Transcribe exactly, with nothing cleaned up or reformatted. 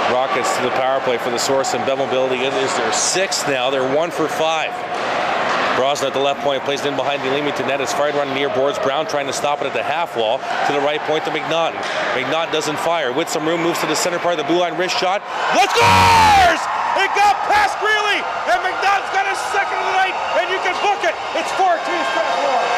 Rockets to the power play for the source, and Bev Mobility is their sixth now. They're one for five. Brosnan at the left point, placed in behind the Leamington net. It's fired around the near boards. Brown trying to stop it at the half wall. To the right point to McNaughton. McNaughton doesn't fire. With some room, moves to the center part of the blue line, wrist shot. Let's scores! It got past Greeley, and McNaughton's got his second of the night, and you can book it. It's four two Strathroy.